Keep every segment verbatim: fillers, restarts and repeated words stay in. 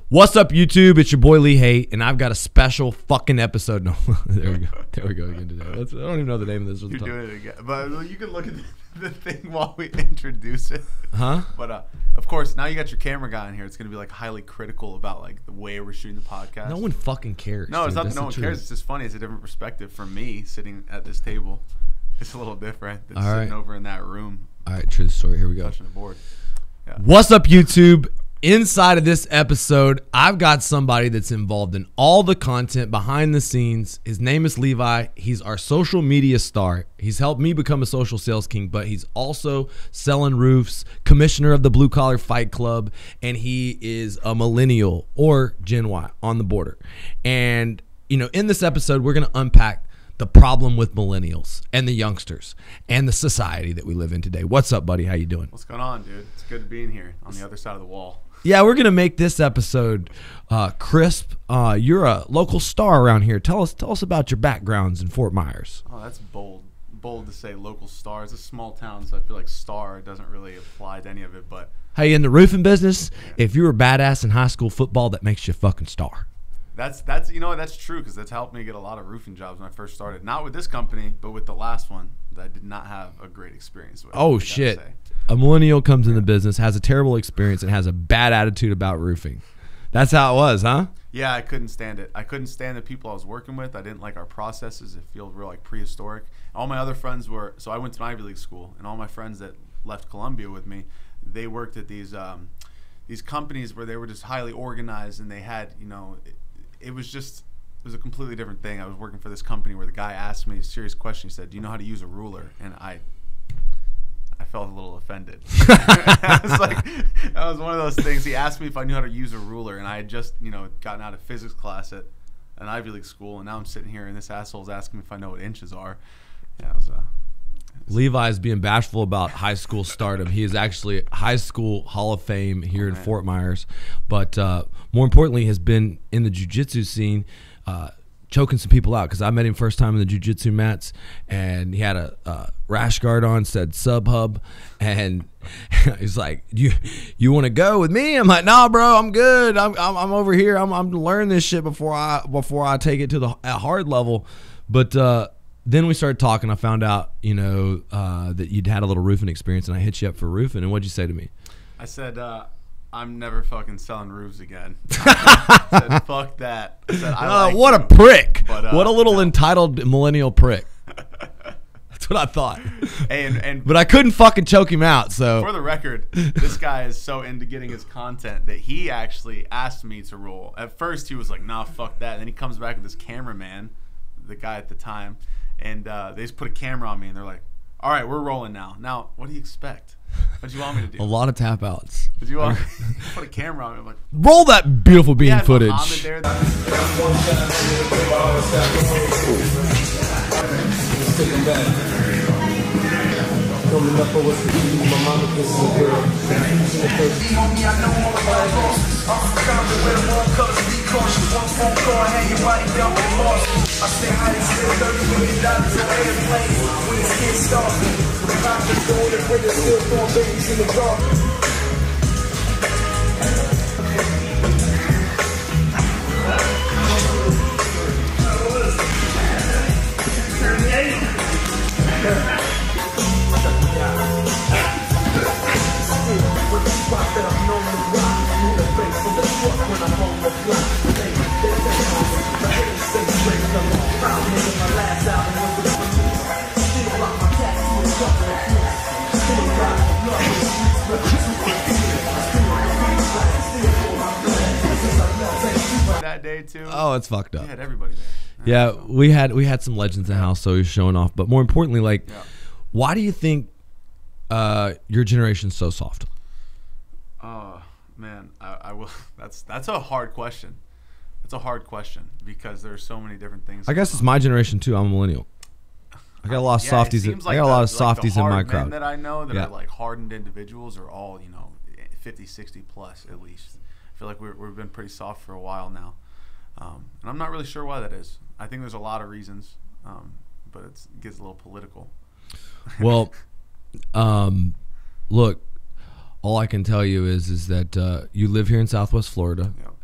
What's up, YouTube? It's your boy Lee Haight, and I've got a special fucking episode. No, there we go. There we go again today. Let's, I don't even know the name of this. You're doing it again, but you can look at the, the thing while we introduce it. Huh? But uh, of course, now you got your camera guy in here. It's gonna be like highly critical about like the way we're shooting the podcast. No one fucking cares. No, it's dude. not that no one truth. cares. It's just funny. It's a different perspective from me sitting at this table. It's a little different than All sitting right. over in that room. All right, true story. Here we go. Touching the board. Yeah. What's up, YouTube? Inside of this episode, I've got somebody that's involved in all the content behind the scenes. His name is Levi. He's our social media star. He's helped me become a social sales king, but he's also selling roofs, commissioner of the Blue Collar Fight Club, and he is a millennial or Gen Y on the border. And, you know, in this episode, we're going to unpack the problem with millennials and the youngsters and the society that we live in today. What's up, buddy? How you doing? What's going on, dude? It's good being here on the other side of the wall. Yeah, we're gonna make this episode uh, crisp. Uh, you're a local star around here. Tell us, tell us about your backgrounds in Fort Myers. Oh, that's bold. Bold to say local star. It's a small town, so I feel like star doesn't really apply to any of it. But Hey, in the roofing business, if you were badass in high school football, that makes you a fucking star. That's that's you know what, that's true because that's helped me get a lot of roofing jobs when I first started. Not with this company, but with the last one that I did not have a great experience with. Oh shit! A millennial comes into business, has a terrible experience, and has a bad attitude about roofing. That's how it was, huh? Yeah, I couldn't stand it. I couldn't stand the people I was working with. I didn't like our processes. It felt real like prehistoric. All my other friends were so I went to an Ivy League school, and all my friends that left Columbia with me, they worked at these um, these companies where they were just highly organized, and they had you know. It, It was just, it was a completely different thing. I was working for this company where the guy asked me a serious question. He said, do you know how to use a ruler? And I I felt a little offended. I was like, that was one of those things. He asked me if I knew how to use a ruler, and I had just, you know, gotten out of physics class at an Ivy League school, and now I'm sitting here, and this asshole's asking me if I know what inches are. Yeah, it was uh, Levi is being bashful about high school stardom. He is actually high school Hall of Fame here oh, in man. Fort Myers, but uh, more importantly, has been in the jiu-jitsu scene, uh, choking some people out. Because I met him first time in the jiu-jitsu mats, and he had a, a rash guard on, said Sub Hub, and he's like, "You, you want to go with me?" I'm like, "Nah, bro, I'm good. I'm, I'm, I'm over here. I'm, I'm learning this shit before I, before I take it to the hard level." But uh, then we started talking. I found out, you know, uh, that you'd had a little roofing experience, and I hit you up for roofing. And what'd you say to me? I said, uh, I'm never fucking selling roofs again. I said, fuck that. I said, I Uh, like what you, a prick. but, uh, what a little no. entitled millennial prick. That's what I thought. Hey, and, and But I couldn't fucking choke him out, so. for the record, this guy is so into getting his content that he actually asked me to roll. At first, he was like, nah, fuck that. And then he comes back with this cameraman, the guy at the time, and uh, they just put a camera on me, and they're like, all right, we're rolling now. Now, what do you expect? What do you want me to do? A lot of tap outs. What do you want me to put a camera on me? I'm like, Roll that beautiful bean yeah, footage. Muhammad there. That day too. Oh, it's fucked up. We had everybody there. Yeah, we had we had some legends in the house, so he was showing off. But more importantly, like, Yeah. why do you think uh, your generation's so soft? Oh man, I, I will. That's that's a hard question. That's a hard question because there's so many different things. I guess it's my generation too. I'm a millennial. I got a lot of Yeah, it softies. seems I like got a the- lot of like the softies in my hard men crowd. that I know that Yeah. are like hardened individuals are all, you know, fifty, sixty plus at least. I feel like we're, we've been pretty soft for a while now. Um, and I'm not really sure why that is. I think there's a lot of reasons, um, but it's, it gets a little political. Well, um, look, all I can tell you is is that uh, you live here in Southwest Florida, Yeah.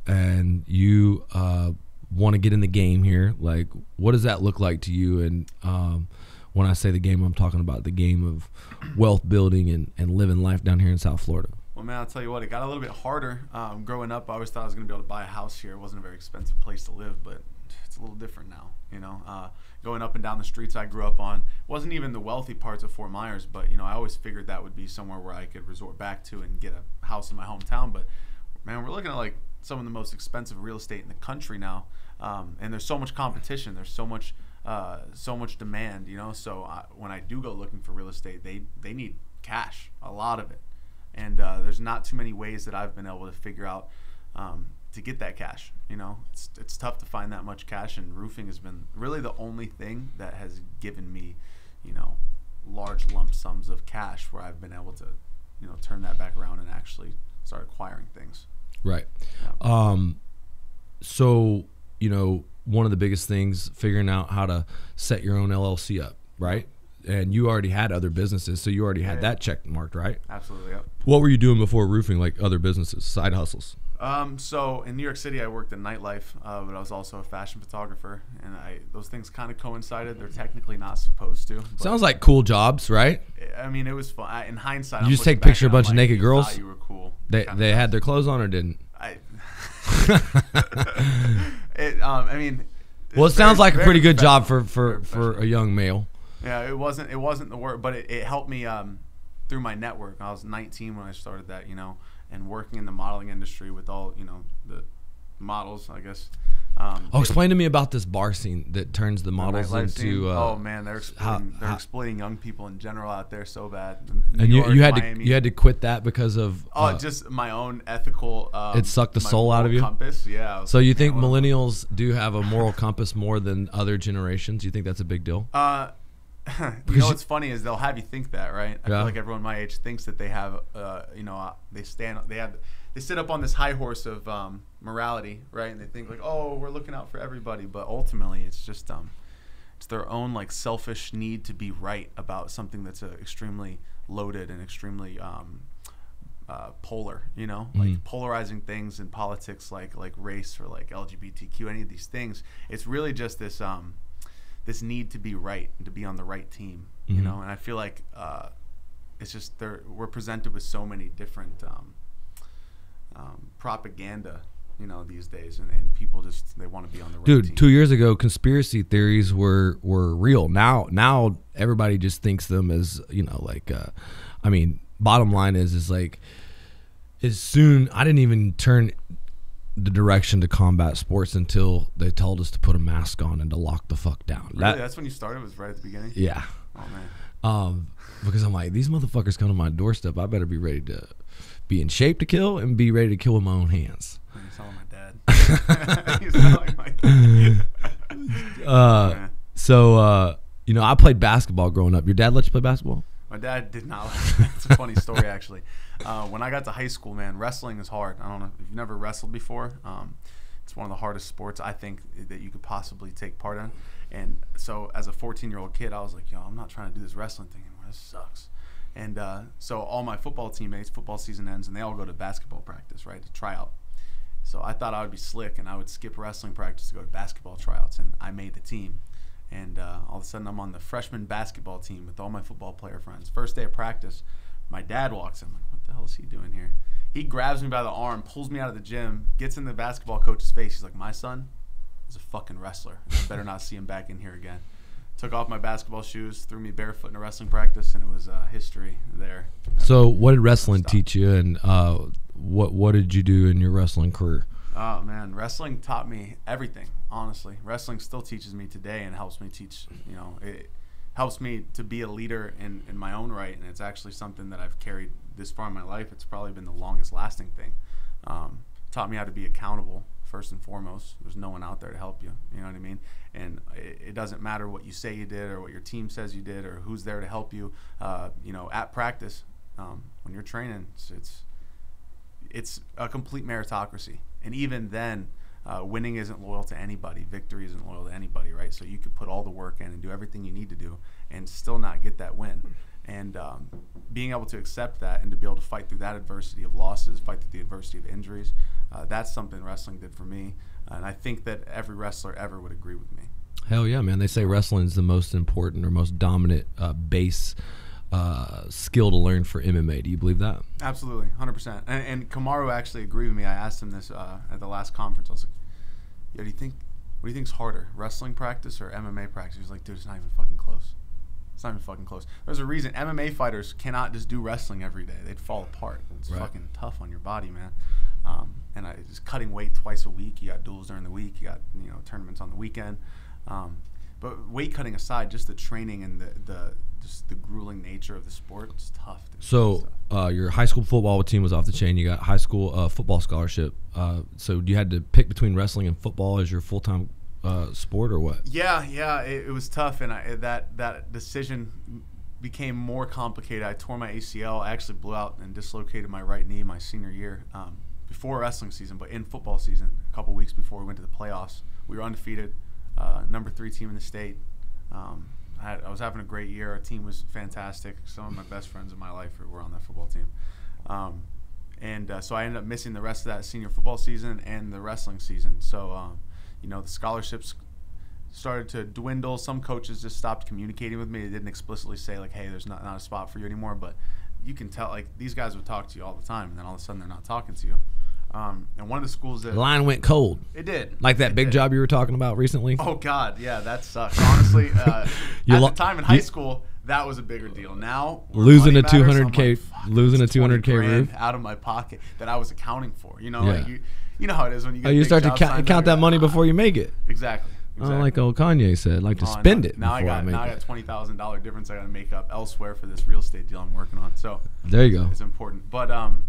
and you uh, want to get in the game here. Like, what does that look like to you? And um, when I say the game, I'm talking about the game of wealth building and, and living life down here in South Florida. Well, man, I'll tell you what, it got a little bit harder. Um, growing up, I always thought I was going to be able to buy a house here. It wasn't a very expensive place to live, but it's a little different now, you know. Uh, going up and down the streets I grew up on wasn't even the wealthy parts of Fort Myers, but, you know, I always figured that would be somewhere where I could resort back to and get a house in my hometown. But, man, we're looking at, like, some of the most expensive real estate in the country now, um, and there's so much competition. There's so much uh, so much demand, you know. So I, when I do go looking for real estate, they, they need cash, a lot of it. And uh, there's not too many ways that I've been able to figure out um, to get that cash. You know, it's it's tough to find that much cash, and roofing has been really the only thing that has given me, you know, large lump sums of cash where I've been able to, you know, turn that back around and actually start acquiring things. Right. Yeah. Um, so, you know, one of the biggest things, figuring out how to set your own L L C up, right? And you already had other businesses, so you already had yeah. that check marked, right? Absolutely, yeah. What were you doing before roofing, like other businesses, side hustles? Um, so in New York City, I worked in nightlife, uh, but I was also a fashion photographer, and I those things kind of coincided. They're technically not supposed to. Sounds like cool jobs, right? I mean, it was fun. I, in hindsight, You I'm just take looking picture of a back bunch and of I'm naked like, you girls? thought you were cool. They Kinda they thing. had their clothes on or didn't? I, it, um, I mean, Well, it it's sounds very- like a very pretty good job for, professional. for, Very for a young male. Yeah, it wasn't it wasn't the work, but it, it helped me um, through my network. I was nineteen when I started that, you know, and working in the modeling industry with all, you know, the models, I guess. Um, Oh, explain to me about this bar scene that turns the models nightlife into. scene. Uh, oh man, they're how- exploiting, they're how- exploiting young people in general out there so bad. and New you, York, you had Miami. to you had to quit that because of. Oh, uh, just my own ethical. Um, It sucked the my soul out of moral you? Compass, yeah. I was So you like, think man, what- millennials do have a moral compass more than other generations? You think that's a big deal? Uh, you Because know you- what's funny is they'll have you think that, right? I Yeah. feel like everyone my age thinks that they have, uh, you know, uh, they stand, they have, they sit up on this high horse of um, morality, right? And they think like, oh, we're looking out for everybody, but ultimately it's just, um, it's their own like selfish need to be right about something that's uh, extremely loaded and extremely um, uh, polar, you know, Mhm. like polarizing things in politics, like like race or like L G B T Q, any of these things. It's really just this. Um, this need to be right and to be on the right team, you Mhm. know, and I feel like uh, it's just they're, we're presented with so many different um, um, propaganda, you know, these days, and, and people just, they want to be on the right Dude, team. two years ago, conspiracy theories were were real. Now, now everybody just thinks them as, you know, like, uh, I mean, bottom line is, is like, as soon, I didn't even turn the direction to combat sports until they told us to put a mask on and to lock the fuck down. Really? That- That's when you started, was right at the beginning? yeah. Oh, man. Um, because I'm like, these motherfuckers come to my doorstep. I better be ready to be in shape to kill and be ready to kill with my own hands. You sound like my dad. You sound like my dad. Uh, Yeah. so, uh, you know, I played basketball growing up. Your dad let you play basketball? My dad did not. It's a funny story, actually. Uh, when I got to high school, man, wrestling is hard. I don't know if you've never wrestled before. Um, it's one of the hardest sports I think that you could possibly take part in. And so, as a fourteen-year-old kid, I was like, "Yo, I'm not trying to do this wrestling thing anymore. This sucks." And uh, so, all my football teammates, football season ends, and they all go to basketball practice, right, to try out. So I thought I would be slick, and I would skip wrestling practice to go to basketball tryouts, and I made the team. And uh, all of a sudden, I'm on the freshman basketball team with all my football player friends. First day of practice, my dad walks in. I'm like, what the hell is he doing here? He grabs me by the arm, pulls me out of the gym, gets in the basketball coach's face. He's like, my son is a fucking wrestler. I better not see him back in here again. Took off my basketball shoes, threw me barefoot in a wrestling practice, and it was uh, history there. So, what did wrestling Stop. teach you, and uh, what what did you do in your wrestling career? Oh man, wrestling taught me everything. Honestly, wrestling still teaches me today and helps me teach. You know, it helps me to be a leader in, in my own right, and it's actually something that I've carried this far in my life. It's probably been the longest lasting thing. Um, taught me how to be accountable first and foremost. There's no one out there to help you. You know what I mean? And it, it doesn't matter what you say you did or what your team says you did or who's there to help you. Uh, you know, at practice, um, when you're training, it's, it's it's a complete meritocracy. And even then, uh, winning isn't loyal to anybody. Victory isn't loyal to anybody, right? So you could put all the work in and do everything you need to do and still not get that win. And um, being able to accept that and to be able to fight through that adversity of losses, fight through the adversity of injuries, Uh, that's something wrestling did for me, and I think that every wrestler ever would agree with me. Hell yeah, man. They say wrestling is the most important or most dominant uh, base uh, skill to learn for M M A. Do you believe that? Absolutely, one hundred percent. And, and Kamaru actually agreed with me. I asked him this uh, at the last conference. I was like, "Yo, do you think, what do you think's harder, wrestling practice or M M A practice?" He was like, "Dude, it's not even fucking close. It's not even fucking close. There's a reason M M A fighters cannot just do wrestling every day. They'd fall apart. It's right. fucking tough on your body, man. Um, and I, just cutting weight twice a week. You got duels during the week. You got you know tournaments on the weekend. Um, but weight cutting aside, just the training and the the just the grueling nature of the sport, it's tough. Dude. So uh, your high school football team was off the chain. You got high school uh, football scholarship. Uh, so you had to pick between wrestling and football as your full time uh, sport, or what? Yeah, yeah, it, it was tough, and I, that that decision became more complicated. I tore my A C L. I actually blew out and dislocated my right knee my senior year um, before wrestling season, but in football season, a couple weeks before we went to the playoffs. We were undefeated, uh, number three team in the state. Um, I, had, I was having a great year. Our team was fantastic. Some of my best friends in my life were on that football team. Um, and uh, so I ended up missing the rest of that senior football season and the wrestling season. So, um, you know, the scholarships started to dwindle. Some coaches just stopped communicating with me. They didn't explicitly say, like, hey, there's not, not a spot for you anymore. But you can tell, like, these guys would talk to you all the time, and then all of a sudden they're not talking to you. Um, and one of the schools that... The line went cold. It did. Like that it big did. job you were talking about recently? Oh, God. Yeah, that sucks. Honestly, uh, You at lo- the time in high you- school, that was a bigger deal. Now, where Losing money a matters, two I'm hundred K like, fuck, losing a it's two hundred K twenty grand roof out of my pocket that I was accounting for. You know, Yeah. like you, you know how it is when you get Oh, a you big start to job count, signed count under that your- money before you make it. Exactly. exactly. Oh, like old Kanye said, like to Oh, spend now, it now before I got I make now I it. got twenty thousand dollar difference I got to make up elsewhere for this real estate deal I'm working on. So There you go. It's important, but um,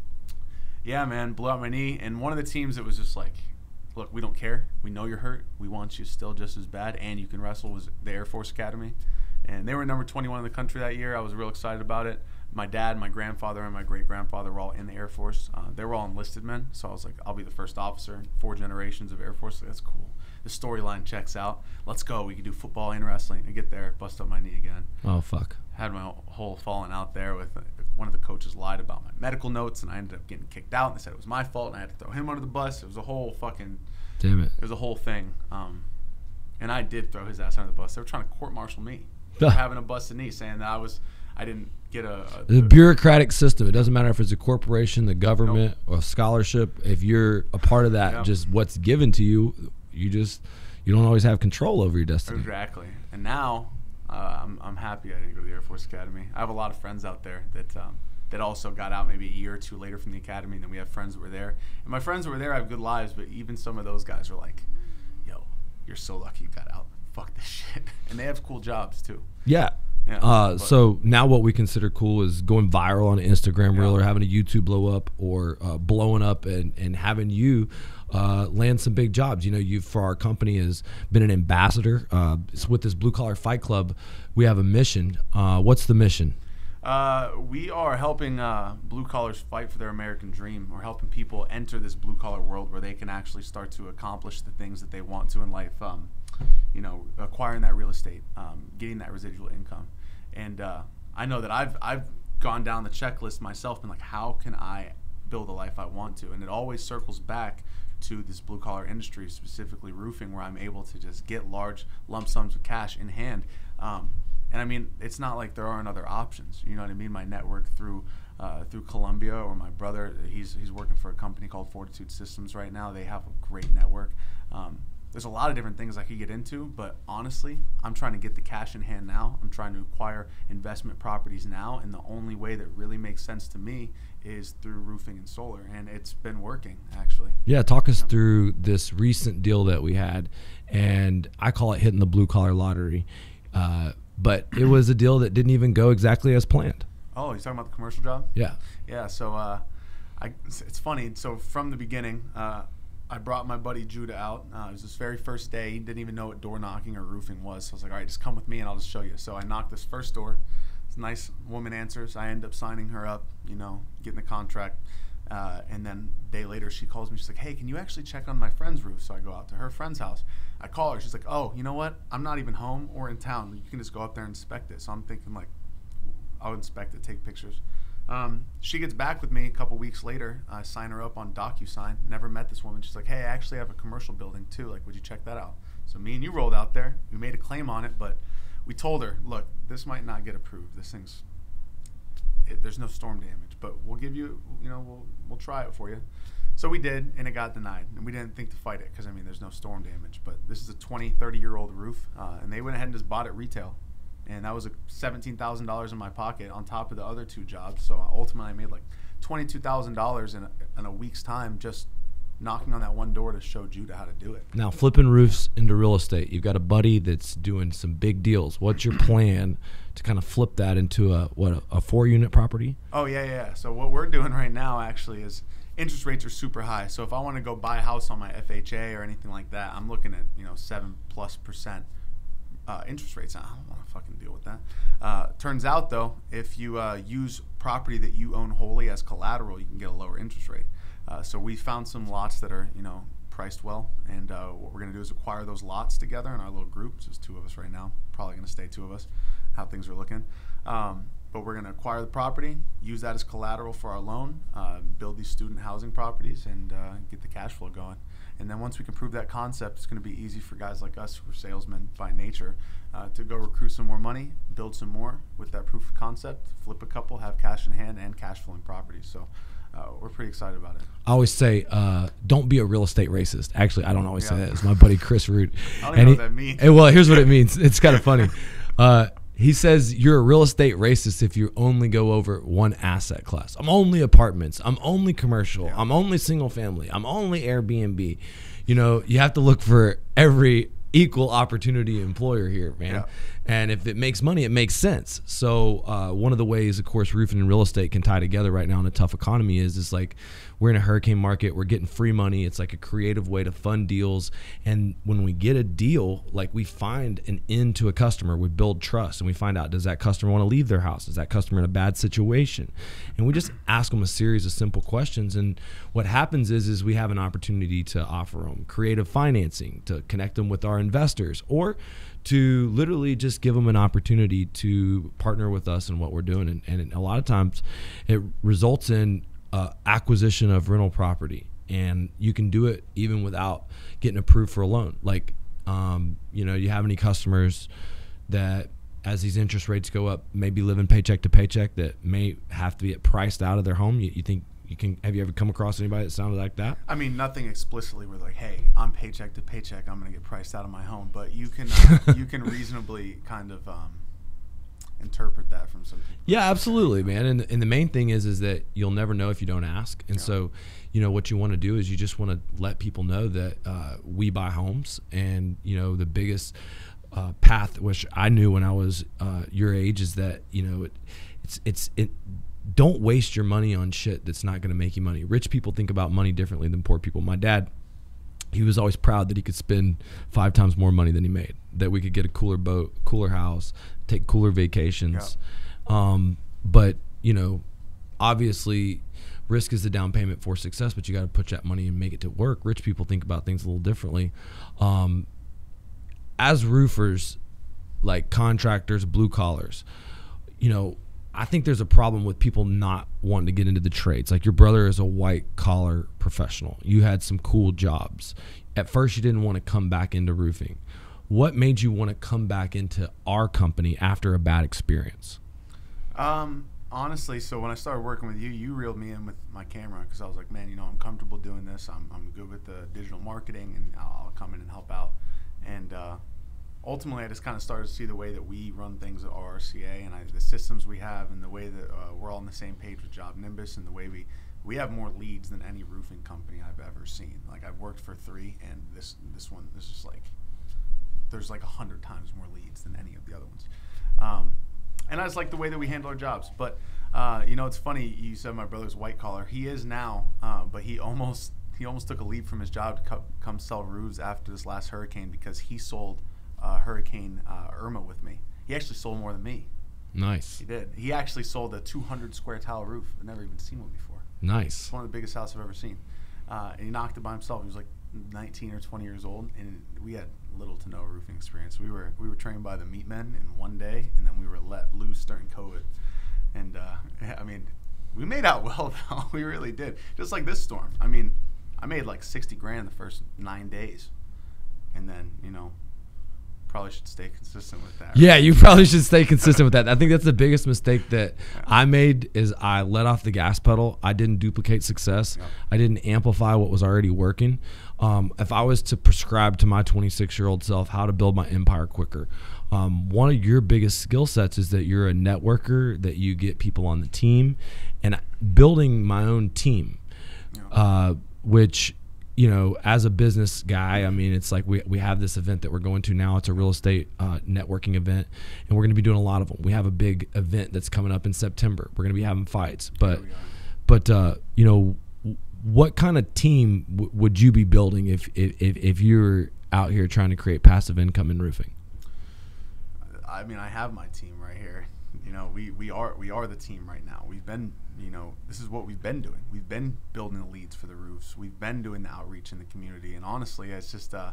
yeah, man, blew out my knee, and one of the teams that was just like, look, we don't care. We know you're hurt. We want you still just as bad, and you can wrestle. Was the Air Force Academy, and they were number twenty-one in the country that year. I was real excited about it. My dad, my grandfather, and my great-grandfather were all in the Air Force. Uh, they were all enlisted men, so I was like, I'll be the first officer. Four generations of Air Force. That's cool. The storyline checks out. Let's go. We can do football and wrestling. I get there, bust up my knee again. Oh, fuck. Had my whole falling out there with uh, one of the coaches lied about my medical notes, and I ended up getting kicked out. And they said it was my fault, and I had to throw him under the bus. It was a whole fucking, Damn it. it was a whole thing. Um, and I did throw his ass under the bus. They were trying to court-martial me for having a busted knee, saying that I was, I didn't get a. a The bureaucratic system. It doesn't matter if it's a corporation, the government, nope. or a scholarship. If you're a part of that, Yep. just what's given to you, you just you don't always have control over your destiny. Exactly. And now uh, I'm I'm happy I didn't go to the Air Force Academy. I have a lot of friends out there that um, that also got out maybe a year or two later from the academy, and then we have friends that were there. And my friends that were there have good lives, but even some of those guys are like, "Yo, you're so lucky you got out. Fuck this shit." And they have cool jobs too. Yeah. Yeah, uh, but- so now what we consider cool is going viral on an Instagram reel, Yeah. or having a YouTube blow up, or uh, blowing up and, and having you uh, land some big jobs. You know, you for our company has been an ambassador. Uh, it's with this Blue Collar Fight Club, we have a mission. Uh, what's the mission? Uh, we are helping uh, blue collars fight for their American dream. We're helping people enter this blue collar world where they can actually start to accomplish the things that they want to in life. Um, you know, acquiring that real estate, um, getting that residual income. And uh, I know that I've I've gone down the checklist myself, and like, how can I build a life I want to? And it always circles back to this blue collar industry, specifically roofing, where I'm able to just get large lump sums of cash in hand. Um, and I mean, it's not like there aren't other options. You know what I mean? My network through uh, through Columbia, or my brother, he's he's working for a company called Fortitude Systems right now. They have a great network. Um, There's a lot of different things I could get into, but honestly, I'm trying to get the cash in hand now. I'm trying to acquire investment properties now, and the only way that really makes sense to me is through roofing and solar, and it's been working, actually. Yeah, talk us through this recent deal that we had, and I call it hitting the blue collar lottery, uh, but it was a deal that didn't even go exactly as planned. Oh, you're talking about the commercial job? Yeah. Yeah, so uh, I, it's funny. So from the beginning, uh, I brought my buddy Judah out. Uh, it was his very first day. He didn't even know what door knocking or roofing was. So I was like, all right, just come with me and I'll just show you. So I knocked this first door. This nice woman answers. I end up signing her up, you know, getting the contract. Uh, and then a day later, she calls me. She's like, hey, can you actually check on my friend's roof? So I go out to her friend's house. I call her. She's like, oh, you know what? I'm not even home or in town. You can just go up there and inspect it. So I'm thinking, like, I'll inspect it, take pictures. Um, she gets back with me a couple weeks later. I sign her up on DocuSign. Never met this woman. She's like, hey, I actually have a commercial building too. Like, would you check that out? So me and you rolled out there. We made a claim on it, but we told her, look, this might not get approved. This thing's, it, there's no storm damage, but we'll give you, you know, we'll we'll try it for you. So we did, and it got denied. And we didn't think to fight it because, I mean, there's no storm damage. But this is a twenty, thirty-year-old roof, uh, and they went ahead and just bought it retail. And that was a seventeen thousand dollars in my pocket on top of the other two jobs. So ultimately I made like twenty-two thousand dollars in a, in a week's time just knocking on that one door to show Judah how to do it. Now, flipping roofs into real estate. You've got a buddy that's doing some big deals. What's your plan to kind of flip that into a, what, a, a four-unit property? Oh, yeah, yeah. So what we're doing right now actually is interest rates are super high. So if I want to go buy a house on my F H A or anything like that, I'm looking at, you know, seven plus percent. Uh, interest rates. I don't want to fucking deal with that. Uh, turns out, though, if you uh, use property that you own wholly as collateral, you can get a lower interest rate. Uh, so we found some lots that are, you know, priced well, and uh, what we're going to do is acquire those lots together in our little group. It's just two of us right now. Probably going to stay two of us, how things are looking. Um, but we're going to acquire the property, use that as collateral for our loan, uh, build these student housing properties, and uh, get the cash flow going. And then once we can prove that concept, it's going to be easy for guys like us who are salesmen by nature uh, to go recruit some more money, build some more with that proof of concept, flip a couple, have cash in hand, and cash flowing properties. So uh, we're pretty excited about it. I always say, uh, don't be a real estate racist. Actually, I don't always Yeah. say that. It's my buddy Chris Root. I don't and even know he, what that means. and, well, here's what it means. It's kind of funny. Uh, He says you're a real estate racist if you only go over one asset class. I'm only apartments. I'm only commercial. Yeah. I'm only single family. I'm only Airbnb. You know, you have to look for every equal opportunity employer here, man. Yeah. And if it makes money, it makes sense. So uh, one of the ways, of course, roofing and real estate can tie together right now in a tough economy is, is like we're in a hurricane market. We're getting free money. It's like a creative way to fund deals. And when we get a deal, like we find an end to a customer, we build trust, and we find out, does that customer want to leave their house? Is that customer in a bad situation? And we just ask them a series of simple questions. And what happens is, is we have an opportunity to offer them creative financing, to connect them with our investors, or to literally just give them an opportunity to partner with us in what we're doing. And, and a lot of times it results in uh, acquisition of rental property, and you can do it even without getting approved for a loan. Like, um, you know, you have any customers that as these interest rates go up, maybe living paycheck to paycheck, that may have to get priced out of their home? You, you think you can, have you ever come across anybody that sounded like that? I mean, nothing explicitly where like, hey, I'm paycheck to paycheck, I'm going to get priced out of my home. But you can uh, you can reasonably kind of um, interpret that from some people. Yeah, absolutely, man. And and the main thing is is that you'll never know if you don't ask. And Yeah. so, you know, what you want to do is you just want to let people know that uh, we buy homes, and you know the biggest uh, path, which I knew when I was uh, your age, is that you know it, it's it's it. Don't waste your money on shit that's not going to make you money. Rich people think about money differently than poor people. My dad, he was always proud that he could spend five times more money than he made, that we could get a cooler boat, cooler house, take cooler vacations. Yeah. Um, but, you know, obviously risk is the down payment for success, but you got to put that money and make it to work. Rich people think about things a little differently. Um, as roofers, like contractors, blue collars, you know, I think there's a problem with people not wanting to get into the trades. Like your brother is a white collar professional. You had some cool jobs. At first you didn't want to come back into roofing. What made you want to come back into our company after a bad experience? Um, honestly, so when I started working with you, you reeled me in with my camera because I was like, man, you know, I'm comfortable doing this. I'm, I'm good with the digital marketing, and I'll, I'll come in and help out. And uh, ultimately, I just kind of started to see the way that we run things at R R C A, and I, the systems we have, and the way that uh, we're all on the same page with Job Nimbus, and the way we we have more leads than any roofing company I've ever seen. Like I've worked for three, and this this one this is like there's like a hundred times more leads than any of the other ones. Um, and I just like the way that we handle our jobs. But uh, you know, it's funny you said my brother's white collar. He is now, uh, but he almost he almost took a leave from his job to co- come sell roofs after this last hurricane because he sold. Uh, Hurricane uh, Irma with me. He actually sold more than me. Nice. He did. He actually sold a two hundred square tile roof. I've never even seen one before. Nice. It's one of the biggest houses I've ever seen. Uh, and he knocked it by himself. He was like nineteen or twenty years old, and we had little to no roofing experience. We were we were trained by the meat men in one day, and then we were let loose during COVID. And uh, I mean, we made out well though. We really did. Just like this storm. I mean, I made like sixty grand in the first nine days, and then you know, probably should stay consistent with that. Yeah, you probably should stay consistent with that. I think that's the biggest mistake that yeah. I made is I let off the gas pedal. I didn't duplicate success. Yep. I didn't amplify what was already working. Um, if I was to prescribe to my twenty-six-year-old self how to build my empire quicker, um, one of your biggest skill sets is that you're a networker, that you get people on the team, and building my own team, yeah. uh, which, you know, as a business guy, I mean, it's like we, we have this event that we're going to now. It's a real estate uh, networking event, and we're going to be doing a lot of them. We have a big event that's coming up in September. We're going to be having fights, but, but uh, you know, what kind of team w- would you be building if, if if you're out here trying to create passive income in roofing? I mean, I have my team right here. You know, we, we are we are the team right now. We've been, you know, this is what we've been doing. We've been building the leads for the roofs. We've been doing the outreach in the community. And honestly, it's just uh,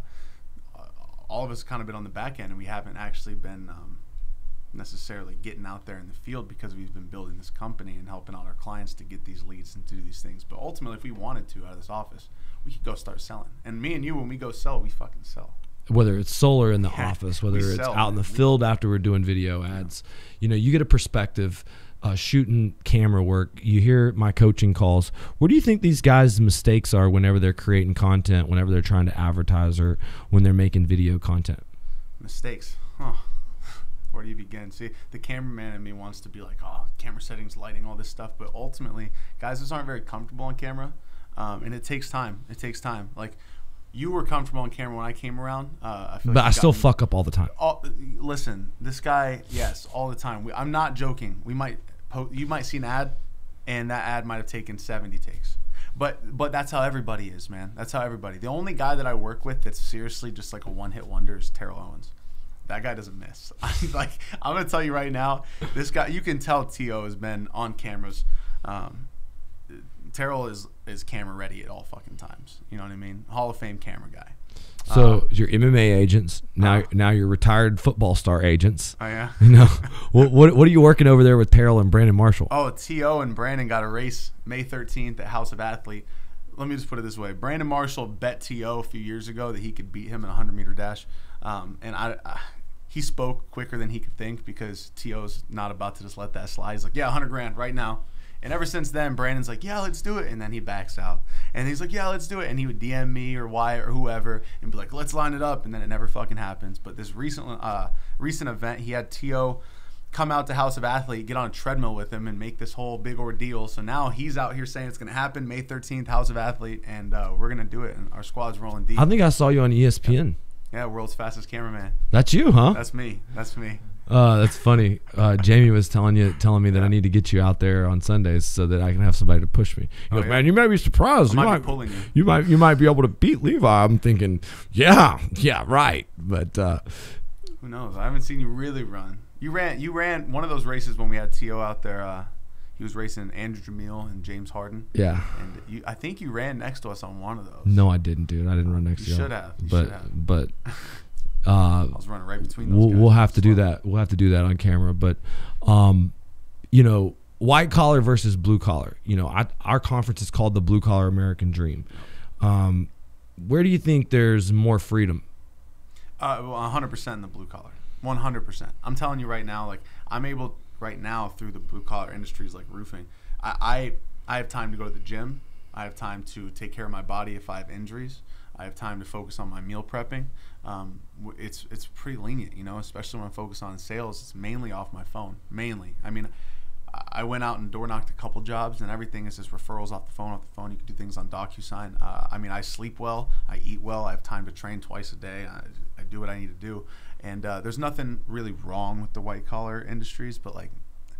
all of us kind of been on the back end, and we haven't actually been um, necessarily getting out there in the field because we've been building this company and helping out our clients to get these leads and to do these things. But ultimately, if we wanted to out of this office, we could go start selling. And me and you, when we go sell, we fucking sell. Whether it's solar in the yeah, office, whether it's sell, out in the field after we're doing video ads, yeah. you know, you get a perspective, uh, shooting camera work. You hear my coaching calls. What do you think these guys' mistakes are whenever they're creating content, whenever they're trying to advertise, or when they're making video content? Mistakes, huh? Where do you begin? See, the cameraman in me wants to be like, oh, camera settings, lighting, all this stuff. But ultimately, guys just aren't very comfortable on camera. Um, and it takes time. It takes time. Like, you were comfortable on camera when I came around. Uh, I feel but like I still me, fuck up all the time. All, listen, this guy, yes, all the time. We, I'm not joking. We might, po- you might see an ad, and that ad might have taken seventy takes. But but that's how everybody is, man. That's how everybody. The only guy that I work with that's seriously just like a one-hit wonder is Terrell Owens. That guy doesn't miss. I'm like, I'm gonna tell you right now, this guy, you can tell T O has been on cameras. Um, Terrell is is camera ready at all fucking times. You know what I mean? Hall of Fame camera guy. So um, you're M M A agents now. Uh, now you're retired football star agents. Oh yeah. You know, what, what what are you working over there with Terrell and Brandon Marshall? Oh, T O and Brandon got a race May thirteenth at House of Athlete. Let me just put it this way: Brandon Marshall bet T O a few years ago that he could beat him in a hundred meter dash, um, and I. I He spoke quicker than he could think because T O's not about to just let that slide. He's like, yeah, a hundred grand right now. And ever since then, Brandon's like, yeah, let's do it. And then he backs out. And he's like, yeah, let's do it. And he would D M me or Wyatt or whoever and be like, let's line it up. And then it never fucking happens. But this recent uh, recent event, he had T O come out to House of Athlete, get on a treadmill with him, and make this whole big ordeal. So now he's out here saying it's going to happen May thirteenth, House of Athlete, and uh, we're going to do it. And our squad's rolling deep. I think I saw you on E S P N. Yeah. Yeah, world's fastest cameraman. That's you, huh? That's me. That's me. Uh, that's funny. Uh, Jamie was telling you, telling me that yeah. I need to get you out there on Sundays so that I can have somebody to push me. He oh, goes, yeah. man, you might be surprised. I you might, might be pulling you. You might, you might be able to beat Levi. I'm thinking, yeah, yeah, right. But uh, who knows? I haven't seen you really run. You ran. You ran one of those races when we had T O out there. Uh, he was racing Andrew Jamil and James Harden. Yeah. And you, I think you ran next to us on one of those. No, I didn't, dude. I didn't run next you to you. Should have. You but, should have. But. Uh, I was running right between those we'll, guys. we'll have to do that. We'll have to do that on camera. But, um, you know, white collar versus blue collar. You know, I, our conference is called the Blue Collar American Dream. Um, where do you think there's more freedom? Uh, well, one hundred percent in the blue collar. one hundred percent. I'm telling you right now, like, I'm able right now through the blue collar industries like roofing. I, I, I have time to go to the gym. I have time to take care of my body if I have injuries. I have time to focus on my meal prepping. Um, it's it's pretty lenient, you know, especially when I'm focused on sales. It's mainly off my phone, mainly. I mean, I went out and door knocked a couple jobs, and everything is just referrals off the phone, off the phone. You can do things on DocuSign. Uh, I mean, I sleep well, I eat well, I have time to train twice a day. I, I do what I need to do, and uh, there's nothing really wrong with the white collar industries, but like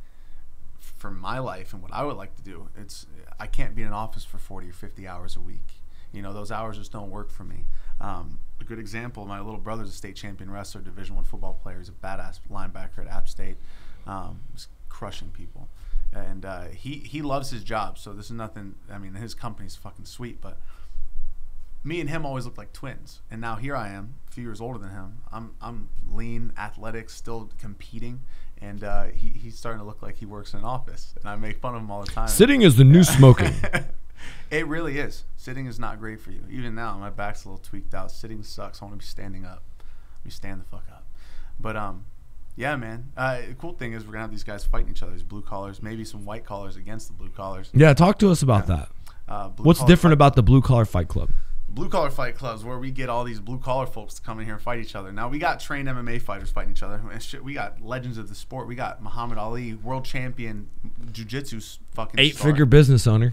for my life and what I would like to do, it's I can't be in an office for forty or fifty hours a week. You know, those hours just don't work for me. Um, a good example, my little brother's a state champion wrestler, Division One football player. He's a badass linebacker at App State. Um, he's crushing people. And uh, he, he loves his job, so this is nothing. I mean, his company's fucking sweet, but me and him always looked like twins, and now here I am, a few years older than him. I'm I'm lean, athletic, still competing, and uh, he he's starting to look like he works in an office, and I make fun of him all the time. Sitting is the new smoking. It really is. Sitting is not great for you. Even now, my back's a little tweaked out. Sitting sucks. I want to be standing up. Let me stand the fuck up. But um, yeah, man. Uh, the cool thing is we're gonna have these guys fighting each other. These blue collars, maybe some white collars against the blue collars. Yeah, talk to us about yeah. that. Uh, What's different about the blue collar fight club? Blue collar fight clubs, where we get all these blue collar folks to come in here and fight each other. Now we got trained M M A fighters fighting each other. And shit, we got legends of the sport. We got Muhammad Ali, world champion, jiu-jitsu fucking eight-figure business owner.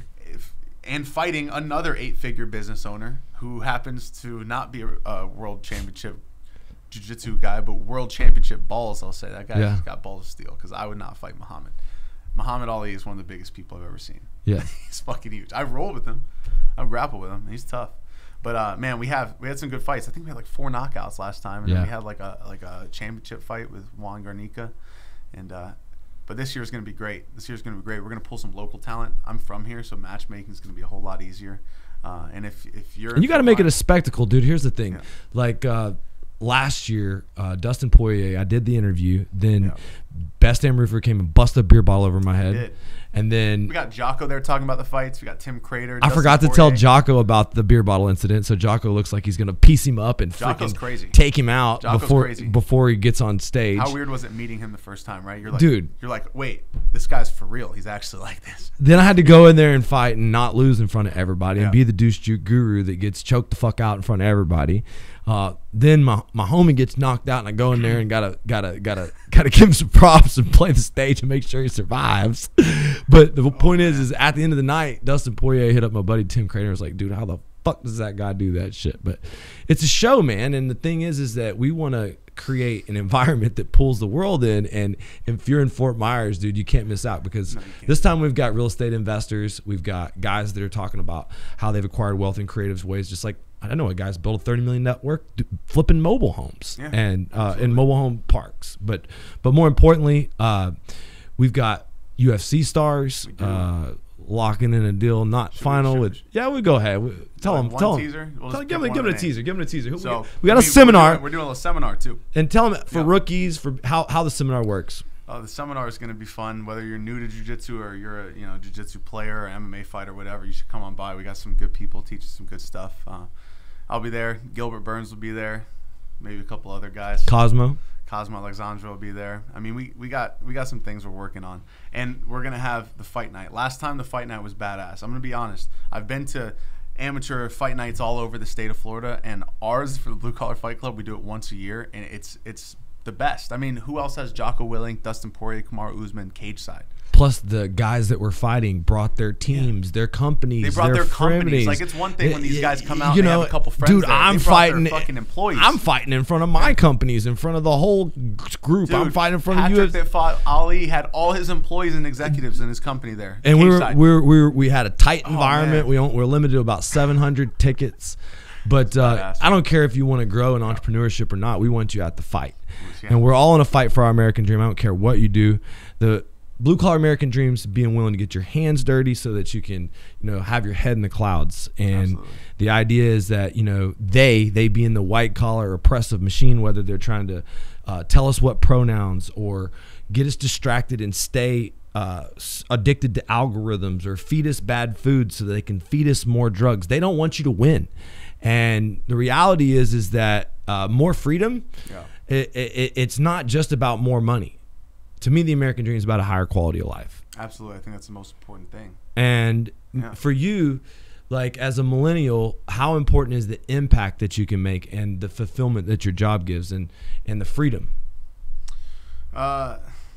And fighting another eight-figure business owner who happens to not be a, a world championship jiu-jitsu guy, but world championship balls, I'll say. That guy's Yeah. got balls of steel, because I would not fight Muhammad. Muhammad Ali is one of the biggest people I've ever seen. Yeah. He's fucking huge. I roll with him. I grapple with him. He's tough. But uh, man, we have we had some good fights. I think we had like four knockouts last time, and Yeah. then we had like a like a championship fight with Juan Garnica, and uh, but this year's gonna be great. This year's gonna be great. We're gonna pull some local talent. I'm from here, so matchmaking is gonna be a whole lot easier. Uh, and if if you're And you got to make it a spectacle, dude. Here's the thing, Yeah. like uh, last year, uh, Dustin Poirier, I did the interview. Then Yeah. Best Damn Roofer came and busted a beer bottle over my head. did. And then we got Jocko there talking about the fights. We got Tim Crater. I Dustin forgot to Poirier. tell Jocko about the beer bottle incident. So Jocko looks like he's gonna piece him up and Jocko's freaking crazy. take him out Jocko's before crazy. before he gets on stage. How weird was it meeting him the first time, right? You're like, Dude. You're like, wait, this guy's for real. He's actually like this. Then I had to go in there and fight and not lose in front of everybody Yeah. and be the douche juke guru that gets choked the fuck out in front of everybody. Uh, then my, my homie gets knocked out and I go in there and gotta gotta gotta gotta give him some props and play the stage and make sure he survives. But the point is, is at the end of the night, Dustin Poirier hit up my buddy Tim Crater and was like, dude, how the fuck does that guy do that shit? But it's a show, man. And the thing is, is that we want to create an environment that pulls the world in. And if you're in Fort Myers, dude, you can't miss out, because No, you can't. this time we've got real estate investors. We've got guys that are talking about how they've acquired wealth in creative ways, just like, I don't know, a guy's built a thirty million network do- flipping mobile homes Yeah, and uh, absolutely. in mobile home parks. But but more importantly, uh, we've got U F C stars We do. uh, locking in a deal, not Should we- final should with. we- Yeah, we go ahead. We, tell Like them. one Tell teaser? them. We'll Tell, just give pick them, give one them a name. teaser. Give them a teaser. Who- So we, we got a we- we're seminar, doing- We're doing a seminar too. and tell them for Yeah. rookies for how how the seminar works. Uh, the seminar is going to be fun. Whether you're new to jiu-jitsu or you're a you know jiu-jitsu player or M M A fighter or whatever, you should come on by. We got some good people teaching some good stuff. Uh, I'll be there. Gilbert Burns will be there. Maybe a couple other guys. Cosmo. Cosmo Alexandra will be there. I mean, we, we got we got some things we're working on, and we're gonna have the fight night. Last time the fight night was badass. I'm gonna be honest. I've been to amateur fight nights all over the state of Florida, and ours for the Blue Collar Fight Club, we do it once a year, and it's it's the best. I mean, who else has Jocko Willink, Dustin Poirier, Kamaru Usman, cage side? Plus, the guys that were fighting brought their teams, their companies, They brought their, their companies. companies. Like, it's one thing when these Y- guys come y- out you and they know, have a couple friends dude, there. I'm They brought their fighting. fucking employees. I'm fighting in front of my companies, in front of the whole group. Dude, I'm fighting in front Patrick of you. that fought Ali had all his employees and executives in his company there. And we Cage were, side. we were, we were, we had a tight Oh, environment. man. we don't, we're limited to about seven hundred tickets. But uh, badass. I don't care if you want to grow in entrepreneurship or not. We want you at the fight. Yeah. And we're all in a fight for our American dream. I don't care what you do. The blue collar American dreams, being willing to get your hands dirty so that you can, you know, have your head in the clouds. And Absolutely. the idea is that, you know, they, they being the white collar oppressive machine, whether they're trying to uh, tell us what pronouns or get us distracted and stay uh, s- addicted to algorithms or feed us bad food so that they can feed us more drugs. They don't want you to win. And the reality is, is that uh, more freedom, Yeah. it, it, it's not just about more money. To me, the American dream is about a higher quality of life. Absolutely. I think that's the most important thing. And Yeah. for you, like as a millennial, how important is the impact that you can make and the fulfillment that your job gives and, and the freedom? Uh,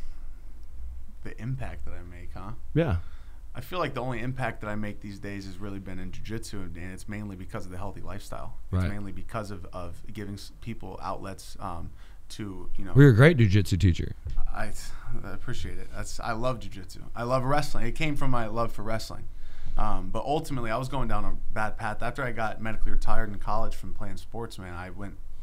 the impact that I make, huh? Yeah. I feel like the only impact that I make these days has really been in jiu-jitsu, and it's mainly because of the healthy lifestyle. It's Right. mainly because of, of giving s- people outlets um, to, you know. We're a great jiu-jitsu teacher. I, I appreciate it. That's I love jiu-jitsu. I love wrestling. It came from my love for wrestling. Um, but ultimately, I was going down a bad path. After I got medically retired in college from playing sports, man, I went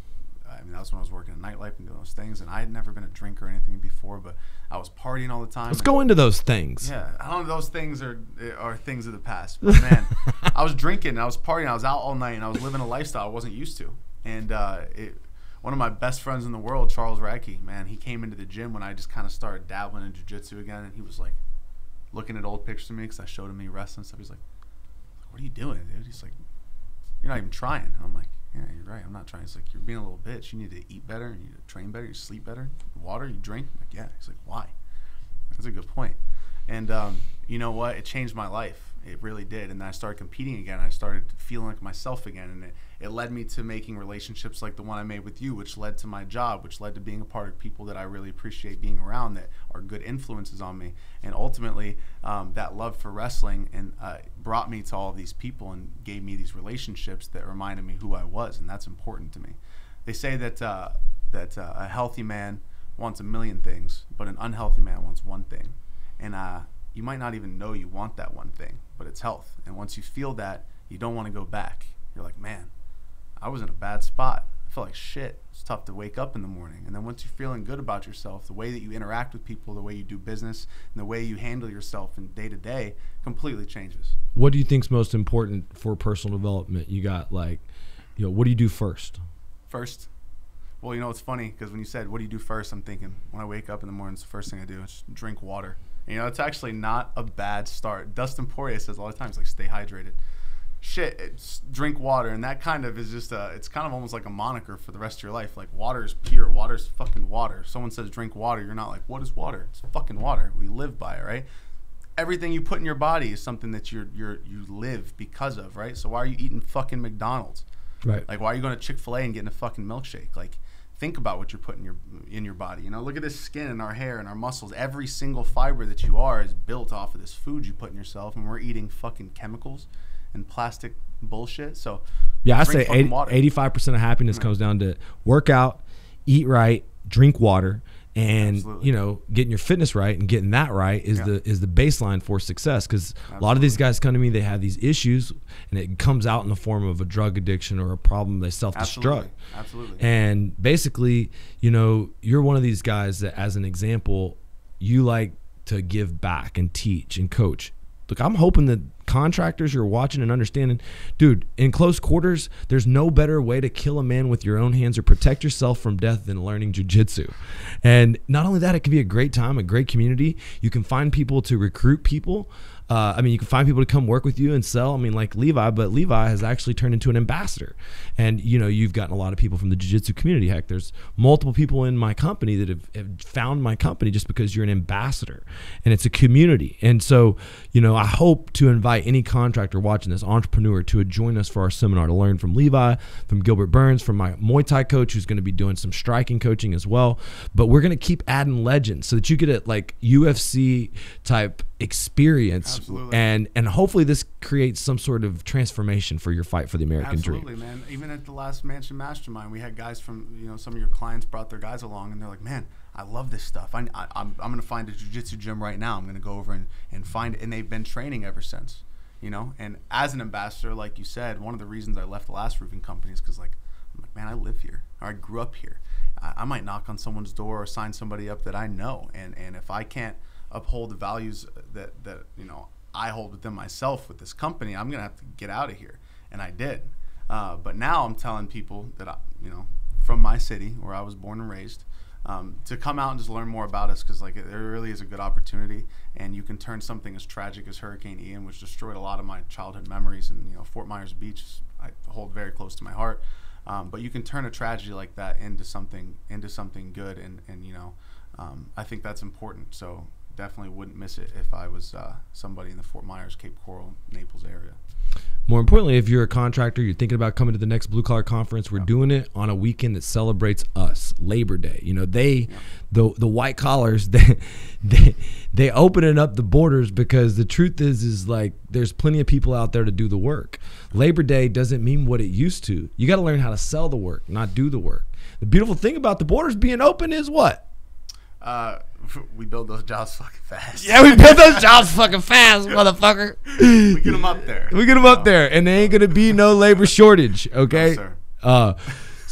I mean, that was when I was working in nightlife and doing those things. And I had never been a drinker or anything before, but I was partying all the time. Let's go into those things. Yeah, I don't know. Those things are are things of the past. But man, I was drinking, and I was partying, I was out all night, and I was living a lifestyle I wasn't used to. And uh, it, one of my best friends in the world, Charles Radke, man, he came into the gym when I just kind of started dabbling in jiu-jitsu again, and he was like looking at old pictures of me because I showed him me wrestling and stuff. He's like, "What are you doing, dude?" He's like, "You're not even trying." And I'm like, "Yeah, you're right. I'm not trying." He's like, "You're being a little bitch. You need to eat better. You need to train better. You sleep better. Water. You drink." I'm like, "Yeah." He's like, "Why?" That's a good point. And um, you know what? It changed my life. It really did. And then I started competing again. I started feeling like myself again. And it, it led me to making relationships like the one I made with you, which led to my job, which led to being a part of people that I really appreciate being around that are good influences on me. And ultimately, um, that love for wrestling and uh, brought me to all of these people and gave me these relationships that reminded me who I was. And that's important to me. They say that, uh, that uh, a healthy man wants a million things, but an unhealthy man wants one thing. And uh, you might not even know you want that one thing, but it's health. And once you feel that, you don't want to go back. You're like, man, I was in a bad spot. I feel like shit. It's tough to wake up in the morning. And then once you're feeling good about yourself, the way that you interact with people, the way you do business, and the way you handle yourself in day to day completely changes. What do you think's most important for personal development? You got like, you know, what do you do first? First? Well, you know, it's funny because when you said, what do you do first? I'm thinking when I wake up in the morning, it's the first thing I do is drink water. And, you know, it's actually not a bad start. Dustin Poirier says all the time, he's like, stay hydrated. Shit, it's drink water. And that kind of is just, a, it's kind of almost like a moniker for the rest of your life. Like, water is pure. Water is fucking water. If someone says drink water, you're not like, what is water? It's fucking water. We live by it, right? Everything you put in your body is something that you're, you're, you live because of, right? So why are you eating fucking McDonald's? Right. Like, why are you going to Chick-fil-A and getting a fucking milkshake? Like, think about what you're putting in your in your body. You know, look at this skin and our hair and our muscles. Every single fiber that you are is built off of this food you put in yourself, and we're eating fucking chemicals and plastic bullshit. So yeah, I say eighty, eighty-five percent of happiness right. comes down to work out, eat right, drink water, and Absolutely. you know, getting your fitness right and getting that right is yeah. the is the baseline for success. Because a lot of these guys come to me, they have these issues, and it comes out in the form of a drug addiction or a problem they self-destruct. Absolutely. Absolutely. And basically, you know, you're one of these guys that, as an example, you like to give back and teach and coach. Look, I'm hoping that contractors you're watching and understanding, dude, in close quarters, there's no better way to kill a man with your own hands or protect yourself from death than learning jiu-jitsu. And not only that, it can be a great time, a great community. You can find people to recruit people. Uh, I mean, you can find people to come work with you and sell. I mean, like Levi, but Levi has actually turned into an ambassador. And, you know, you've gotten a lot of people from the jiu-jitsu community. Heck, there's multiple people in my company that have, have found my company just because you're an ambassador. And it's a community. And so, you know, I hope to invite any contractor watching this, entrepreneur, to join us for our seminar to learn from Levi, from Gilbert Burns, from my Muay Thai coach who's going to be doing some striking coaching as well. But we're going to keep adding legends so that you get a like U F C type experience. Absolutely. and and hopefully this creates some sort of transformation for your fight for the American Absolutely, dream. man. Even at the last Mansion Mastermind, we had guys from, you know, some of your clients brought their guys along, and they're like, man, I love this stuff. I, I, I'm, I'm going to find a jiu-jitsu gym right now. I'm going to go over and, and find it. And they've been training ever since, you know. And as an ambassador, like you said, one of the reasons I left the last roofing company is because, like, I'm like, man, I live here. Or I grew up here. I, I might knock on someone's door or sign somebody up that I know. And, and if I can't uphold the values that, that, you know, I hold within myself with this company, I'm going to have to get out of here. And I did. Uh, but now I'm telling people that, I, you know, from my city where I was born and raised, um, to come out and just learn more about us, because like it, it really is a good opportunity. And you can turn something as tragic as Hurricane Ian, which destroyed a lot of my childhood memories, and, you know, Fort Myers Beach I hold very close to my heart. Um, but you can turn a tragedy like that into something into something good, and, and you know, um, I think that's important. So definitely wouldn't miss it if I was uh, somebody in the Fort Myers, Cape Coral, Naples area. More importantly, if you're a contractor, you're thinking about coming to the next Blue Collar Conference, we're yeah. doing it on a weekend that celebrates us, Labor Day. You know, they, yeah. the the white collars, they, they they opening up the borders because the truth is, is like there's plenty of people out there to do the work. Labor Day doesn't mean what it used to. You got to learn how to sell the work, not do the work. The beautiful thing about the borders being open is what? Uh, we build those jobs fucking fast. Yeah, we build those jobs fucking fast, motherfucker. We get them up there. We get them up there, and there ain't gonna be no labor shortage. Okay. No, sir. Uh,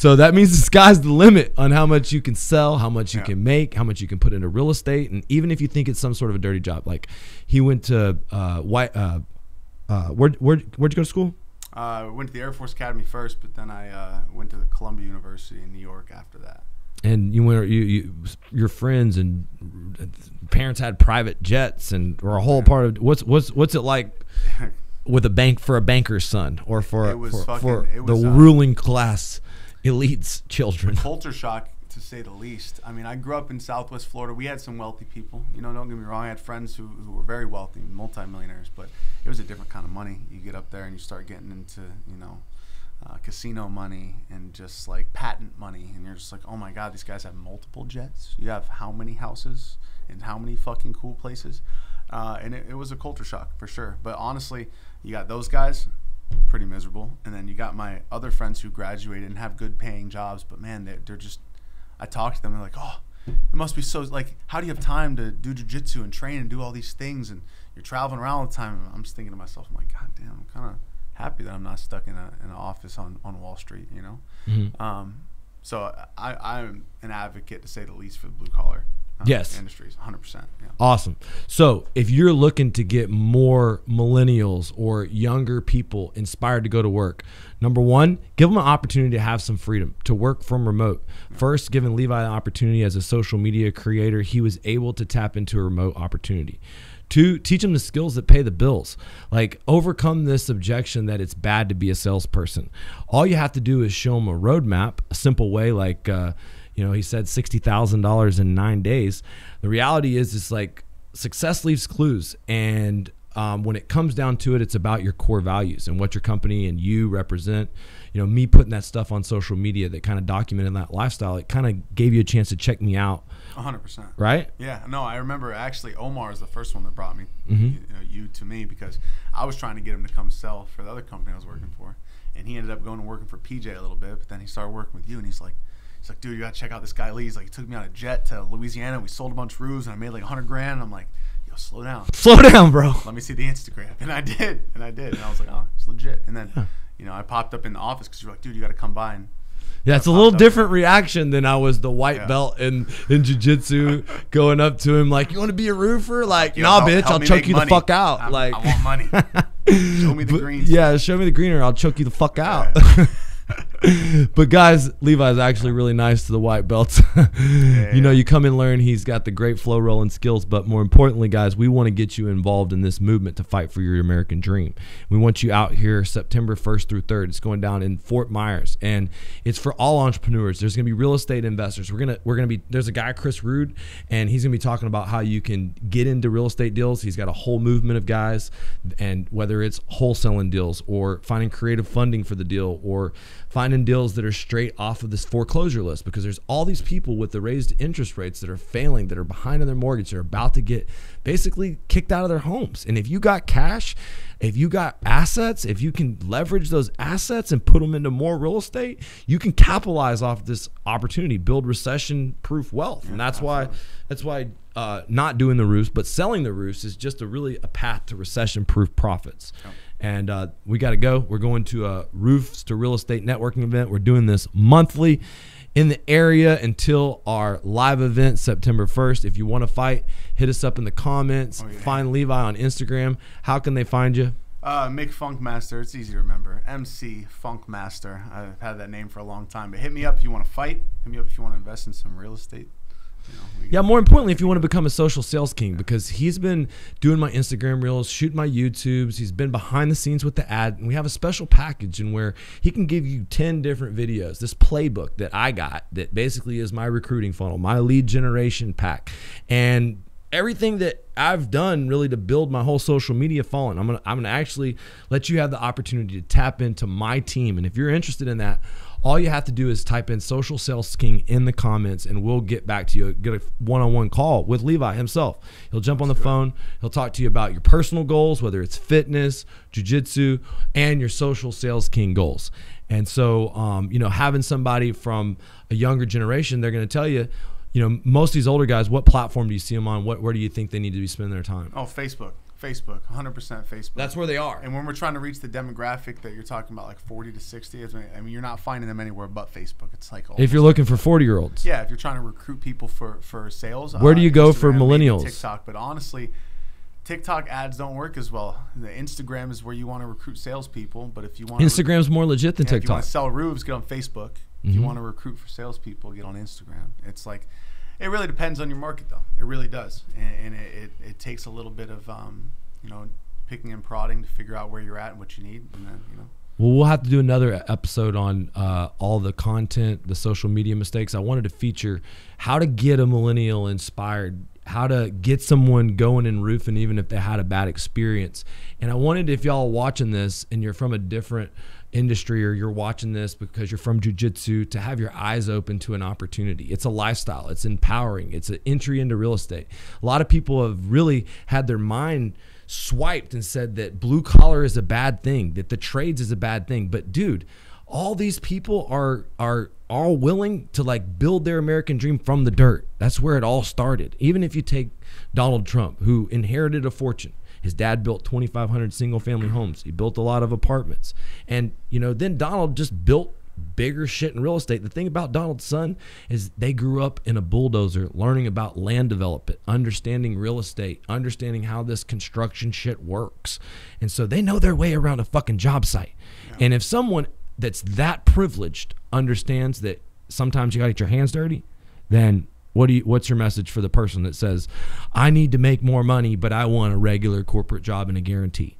So that means the sky's the limit on how much you can sell, how much you Yeah. can make, how much you can put into real estate. And even if you think it's some sort of a dirty job, like he went to uh, white, uh, uh, where, where, where'd you go to school? Uh, I went to the Air Force Academy first, but then I uh, went to the Columbia University in New York after that. And you went, you, you, your friends and parents had private jets and were a whole part of, what's, what's, what's it like with a bank for a banker's son or for, It was for, fucking- for it was, the uh, ruling class elites children? Culture shock, to say the least. I mean, I grew up in Southwest Florida. We had some wealthy people. You know, don't get me wrong. I had friends who, who were very wealthy, multimillionaires, but it was a different kind of money. You get up there and you start getting into, you know, uh, casino money and just like patent money, and you're just like, oh my God, these guys have multiple jets. You have how many houses and how many fucking cool places? Uh, and it, it was a culture shock for sure. But honestly, you got those guys, pretty miserable, and then you got my other friends who graduated and have good paying jobs, but man, they're, they're just, I talk to them, they're like, oh, it must be so, like, how do you have time to do jiu-jitsu and train and do all these things, and you're traveling around all the time? And I'm just thinking to myself, I'm like, God damn, I'm kind of happy that I'm not stuck in, a, in an office on, on Wall Street, you know? Mm-hmm. Um, so I, I'm an advocate, to say the least, for the blue collar uh, Yes. industries, one hundred percent. Yeah. Awesome. So if you're looking to get more millennials or younger people inspired to go to work, number one, give them an opportunity to have some freedom to work from remote. First, giving Levi an opportunity as a social media creator, he was able to tap into a remote opportunity. Two, teach them the skills that pay the bills. Like, overcome this objection that it's bad to be a salesperson. All you have to do is show them a roadmap, a simple way, like, uh, you know, he said sixty thousand dollars in nine days. The reality is, it's like success leaves clues. And um, when it comes down to it, it's about your core values and what your company and you represent. You know, me putting that stuff on social media that kind of documented that lifestyle, it kind of gave you a chance to check me out. one hundred percent. Right? Yeah, no, I remember actually Omar is the first one that brought me, Mm-hmm. you, know, you to me, because I was trying to get him to come sell for the other company I was working for. And he ended up going and working for P J a little bit, but then he started working with you, and he's like, he's like, dude, you got to check out this guy Lee. He's like, he took me on a jet to Louisiana. We sold a bunch of roofs, and I made like a hundred grand. And I'm like, yo, slow down. Slow down, bro. Let me see the Instagram. And I did, and I did. And I was like, oh, it's legit. And then, you know, I popped up in the office because you're like, dude, you got to come by. And Yeah, it's a popped little up different and- reaction than I was the white Yeah. belt in, in jiu-jitsu going up to him like, you want to be a roofer? Like, Yo, nah, help- bitch, help I'll me choke make you money. the fuck out. I'm- like, I want money. Show me the but- greens. Yeah, show me the green or I'll choke you the fuck out. But guys, Levi's actually really nice to the white belts. Yeah, you know, yeah. you come and learn. He's got the great flow rolling skills, but more importantly, guys, we want to get you involved in this movement to fight for your American dream. We want you out here September first through third. It's going down in Fort Myers, and it's for all entrepreneurs. There's going to be real estate investors. We're gonna we're gonna be there's a guy, Chris Rude, and he's gonna be talking about how you can get into real estate deals. He's got a whole movement of guys, and whether it's wholesaling deals or finding creative funding for the deal or finding deals that are straight off of this foreclosure list, because there's all these people with the raised interest rates that are failing, that are behind on their mortgage, they're about to get basically kicked out of their homes. And if you got cash, if you got assets, if you can leverage those assets and put them into more real estate, you can capitalize off this opportunity, build recession-proof wealth. And that's why that's why uh, not doing the roofs, but selling the roofs is just a really a path to recession-proof profits. Yep. And uh, we got to go. We're going to a Roofs to Real Estate networking event. We're doing this monthly in the area until our live event September first. If you want to fight, hit us up in the comments. Oh, yeah. Find Levi on Instagram. How can they find you? Uh, Mick Funkmaster. It's easy to remember. M C Funkmaster. I've had that name for a long time. But hit me up if you want to fight. Hit me up if you want to invest in some real estate. You know, we Yeah, got- more importantly, if you want to become a social sales king, because he's been doing my Instagram reels, shooting my YouTubes. He's been behind the scenes with the ad, and we have a special package in where he can give you ten different videos. This playbook that I got that basically is my recruiting funnel, my lead generation pack, and everything that I've done really to build my whole social media following. I'm gonna I'm gonna actually let you have the opportunity to tap into my team, and if you're interested in that, all you have to do is type in Social Sales King in the comments, and we'll get back to you. Get a one-on-one call with Levi himself. He'll jump on the phone. He'll talk to you about your personal goals, whether it's fitness, jiu-jitsu, and your Social Sales King goals. And so, um, you know, having somebody from a younger generation, they're going to tell you, you know, most of these older guys, what platform do you see them on? What, where do you think they need to be spending their time? Oh, Facebook. Facebook, one hundred percent Facebook. That's where they are. And when we're trying to reach the demographic that you're talking about, like forty to sixty, I mean, you're not finding them anywhere but Facebook. It's like if you're looking for forty-year-olds. Yeah, if you're trying to recruit people for, for sales. Where uh, do you go Instagram, for millennials? TikTok, but honestly, TikTok ads don't work as well. The Instagram is where you want to recruit salespeople, but if you want Instagram's rec- more legit than yeah, TikTok. If you want to sell roofs, get on Facebook. If Mm-hmm. you want to recruit for salespeople, get on Instagram. It's like, it really depends on your market, though. It really does, and, and it, it, it takes a little bit of, um, you know, picking and prodding to figure out where you're at and what you need, and then, you know. Well, we'll have to do another episode on uh, all the content, the social media mistakes. I wanted to feature how to get a millennial inspired, how to get someone going in roofing even if they had a bad experience. And I wanted, if y'all are watching this and you're from a different industry or you're watching this because you're from jiu-jitsu, to have your eyes open to an opportunity. It's a lifestyle. It's empowering. It's an entry into real estate. A lot of people have really had their mind swiped and said that blue collar is a bad thing, that the trades is a bad thing. But dude, all these people are are all willing to like build their American dream from the dirt. That's where it all started. Even if you take Donald Trump, who inherited a fortune. His dad built twenty-five hundred single family homes. He built a lot of apartments. And, you know, then Donald just built bigger shit in real estate. The thing about Donald's son is they grew up in a bulldozer, learning about land development, understanding real estate, understanding how this construction shit works. And so they know their way around a fucking job site. Yeah. And if someone that's that privileged understands that sometimes you got to get your hands dirty, then what do you, what's your message for the person that says, I need to make more money, but I want a regular corporate job and a guarantee?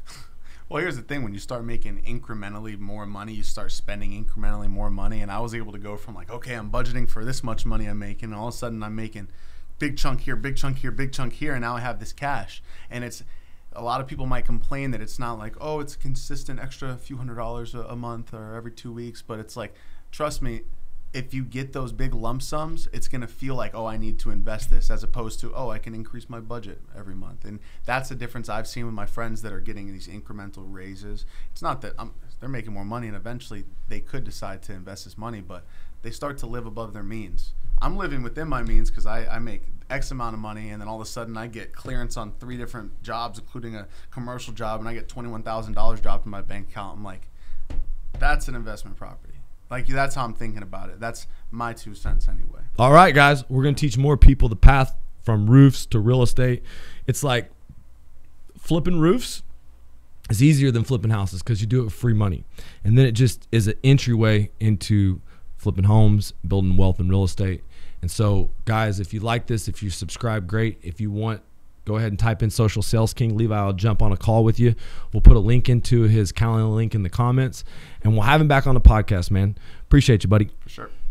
Well, here's the thing. When you start making incrementally more money, you start spending incrementally more money. And I was able to go from like, okay, I'm budgeting for this much money I'm making. And all of a sudden I'm making big chunk here, big chunk here, big chunk here. And now I have this cash. And it's, a lot of people might complain that it's not like, oh, it's a consistent extra few hundred dollars a, a month or every two weeks. But it's like, trust me, if you get those big lump sums, it's going to feel like, oh, I need to invest this, as opposed to, oh, I can increase my budget every month. And that's the difference I've seen with my friends that are getting these incremental raises. It's not that I'm, they're making more money, and eventually they could decide to invest this money, but they start to live above their means. I'm living within my means because I, I make X amount of money, and then all of a sudden I get clearance on three different jobs, including a commercial job, and I get twenty-one thousand dollars dropped in my bank account. I'm like, that's an investment property. Like, that's how I'm thinking about it. That's my two cents anyway. All right, guys. We're going to teach more people the path from roofs to real estate. It's like flipping roofs is easier than flipping houses because you do it with free money. And then it just is an entryway into flipping homes, building wealth in real estate. And so, guys, if you like this, if you subscribe, great. If you want, go ahead and type in Social Sales King. Levi will jump on a call with you. We'll put a link into his calendar link in the comments, and we'll have him back on the podcast, man. Appreciate you, buddy. For sure.